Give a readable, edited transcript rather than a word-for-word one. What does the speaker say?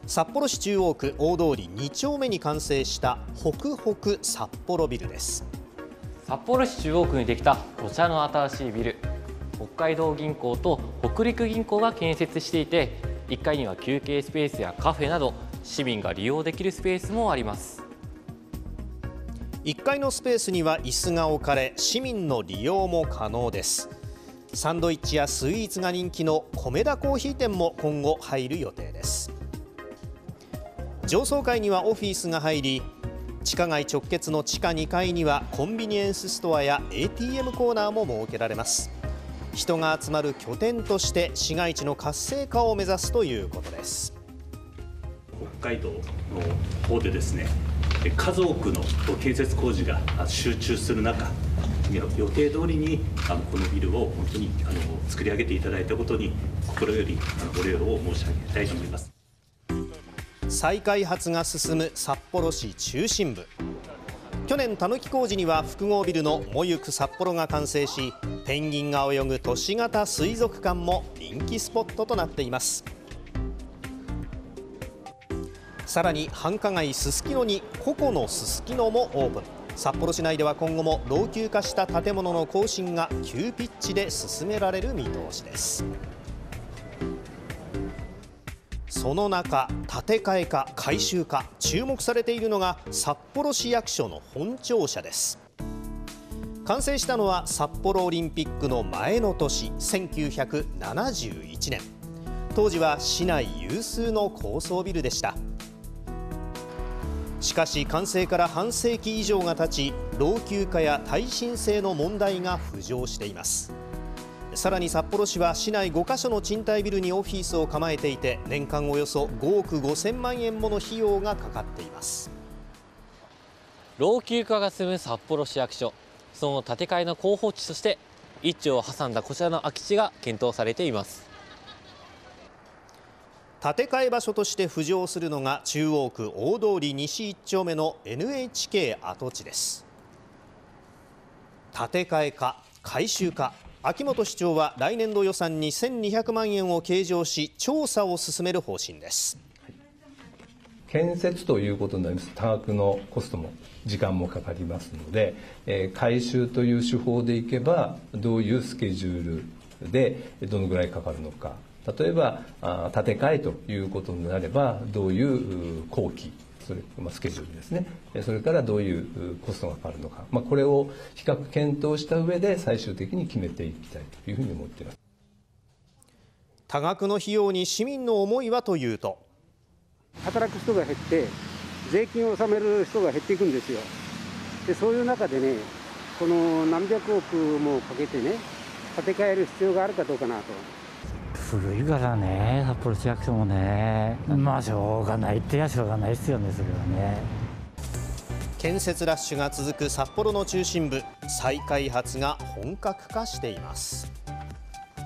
札幌市中央区大通り2丁目に完成したホクホク札幌ビルです。 札幌市中央区にできたこちらの新しいビル、北海道銀行と北陸銀行が建設していて、1階には休憩スペースやカフェなど市民が利用できるスペースもあります。 1階のスペースには椅子が置かれ、市民の利用も可能です。サンドイッチやスイーツが人気の米田コーヒー店も今後入る予定です。上層階にはオフィスが入り、地下街直結の地下2階にはコンビニエンスストアや ATM コーナーも設けられます。人が集まる拠点として市街地の活性化を目指すということです。 北海道の方でですね、数多くの建設工事が集中する中、予定通りにこのビルを本当に作り上げていただいたことに心よりご礼を申し上げたいと思います。 再開発が進む札幌市中心部。去年たぬき工事には複合ビルのもゆく札幌が完成し、ペンギンが泳ぐ都市型水族館も人気スポットとなっています。さらに繁華街すすきのにココのすすきのもオープン。札幌市内では今後も老朽化した建物の更新が急ピッチで進められる見通しです。その中、建て替えか改修か注目されているのが札幌市役所の本庁舎です。完成したのは札幌オリンピックの前の年、1971年。当時は市内有数の高層ビルでした。しかし完成から半世紀以上が経ち、老朽化や耐震性の問題が浮上しています。さらに札幌市は市内5カ所の賃貸ビルにオフィスを構えていて、年間およそ5億5000万円もの費用がかかっています。 老朽化が進む札幌市役所、その建て替えの候補地として一丁を挟んだこちらの空き地が検討されています。 建て替え場所として浮上するのが中央区大通り西1丁目の NHK 跡地です。建て替えか改修か、秋元市長は来年度予算に1200万円を計上し、調査を進める方針です。 建設ということになりますと、多額のコストも時間もかかりますので、改修という手法でいけばどういうスケジュールでどのぐらいかかるのか、例えば建て替えということになればどういう工期、それスケジュールですね、それからどういうコストがかかるのか、これを比較検討した上で最終的に決めていきたいというふうに思っています。 多額の費用に市民の思いはというと、 働く人が減って税金を納める人が減っていくんですよ。でそういう中でね、この何百億もかけてね、建て替える必要があるかどうかなと。 古いからね、札幌市役所もね、しょうがないってしょうがないですよね、それはね。 建設ラッシュが続く札幌の中心部、再開発が本格化しています。